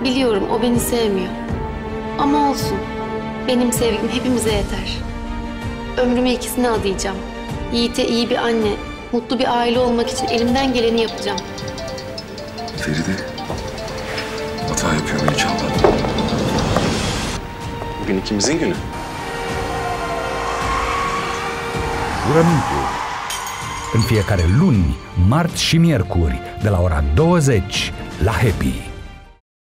Biliyorum o beni sevmiyor. Ama olsun. Benim sevgim hepimize yeter. Ömrümü ikisine adayacağım. Yiğit'e iyi bir anne, mutlu bir aile olmak için elimden geleni yapacağım. Feride, hata yapıyorum inşallah. Bugün ikimizin günü. Jurământul. În fiecare luni, marți și miercuri, de la ora 20 la Happy.